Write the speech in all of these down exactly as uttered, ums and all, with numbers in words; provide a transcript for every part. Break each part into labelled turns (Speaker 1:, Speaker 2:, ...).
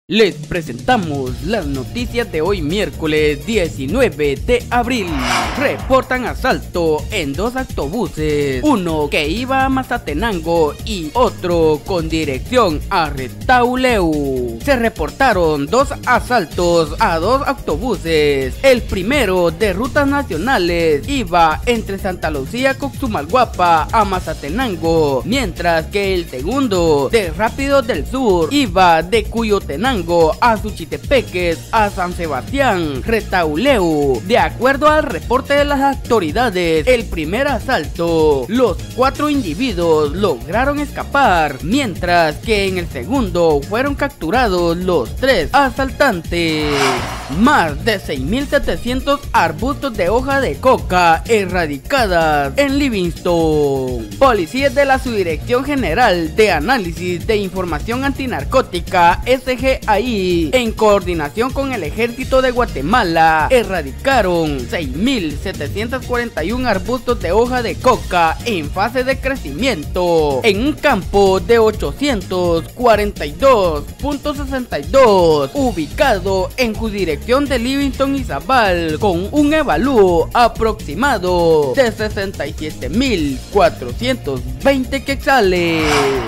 Speaker 1: Les presentamos las noticias de hoy miércoles diecinueve de abril. Reportan asalto en dos autobuses, uno que iba a Mazatenango y otro con dirección a Retauleu. Se reportaron dos asaltos a dos autobuses. El primero de rutas nacionales iba entre Santa Lucía, Coxumalguapa a Mazatenango, mientras que el segundo de Rápidos del Sur iba de Cuyotenango a Suchitepeques a San Sebastián, Retauleu. De acuerdo al reporte de las autoridades, el primer asalto, los cuatro individuos lograron escapar, mientras que en el segundo fueron capturados los tres asaltantes. Más de seis mil setecientos arbustos de hoja de coca erradicadas en Livingston. Policías de la Subdirección General de Análisis de Información Antinarcótica S G A I, en coordinación con el Ejército de Guatemala, erradicaron seis mil setecientos cuarenta y uno arbustos de hoja de coca en fase de crecimiento en un campo de ochocientos cuarenta y dos punto sesenta y dos ubicado en jurisdicción de Livingston y Zabal, con un evalúo aproximado de sesenta y siete mil cuatrocientos veinte quetzales.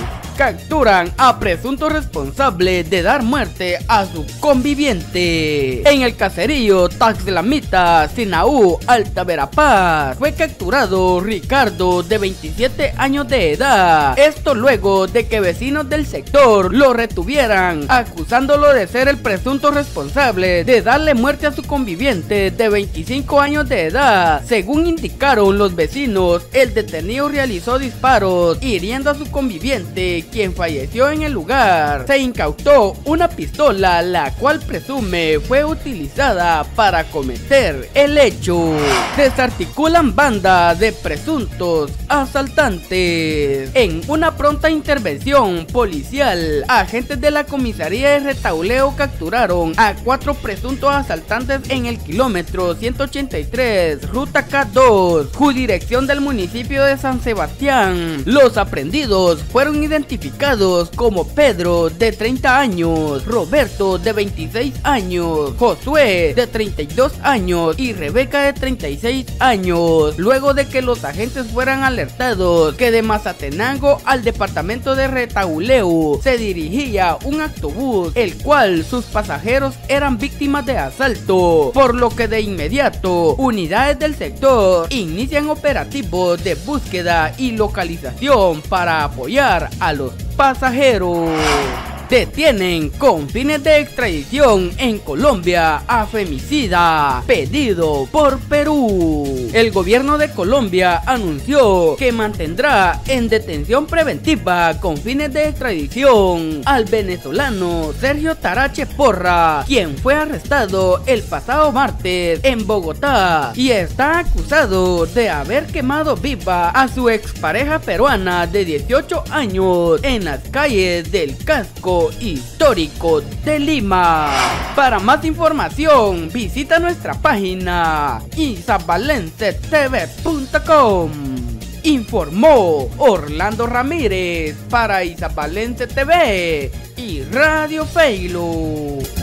Speaker 1: Capturan a presunto responsable de dar muerte a su conviviente. En el caserío Taxlamita, Sinaú, Alta Verapaz, fue capturado Ricardo, de veintisiete años de edad. Esto luego de que vecinos del sector lo retuvieran, acusándolo de ser el presunto responsable de darle muerte a su conviviente de veinticinco años de edad. Según indicaron los vecinos, el detenido realizó disparos hiriendo a su conviviente, quien falleció en el lugar. Se incautó una pistola, la cual presume fue utilizada para cometer el hecho. Desarticulan banda de presuntos asaltantes. En una pronta intervención policial, agentes de la comisaría de Retauleu capturaron a cuatro presuntos asaltantes en el kilómetro ciento ochenta y tres, ruta K dos, jurisdicción del municipio de San Sebastián. Los aprendidos fueron identificados como Pedro, de treinta años, Roberto, de veintiséis años, Josué, de treinta y dos años y Rebeca, de treinta y seis años, luego de que los agentes fueran alertados que de Mazatenango al departamento de Retauleu se dirigía un autobús, el cual sus pasajeros eran víctimas de asalto, por lo que de inmediato unidades del sector inician operativos de búsqueda y localización para apoyar a los pasajeros. Detienen con fines de extradición en Colombia a femicida pedido por Perú. El gobierno de Colombia anunció que mantendrá en detención preventiva con fines de extradición al venezolano Sergio Tarache Porra, quien fue arrestado el pasado martes en Bogotá y está acusado de haber quemado viva a su expareja peruana de dieciocho años en las calles del casco histórico de Lima. Para más información, visita nuestra página isabalense t v punto com. Informó Orlando Ramírez para Isabalense T V y Radio Feilo.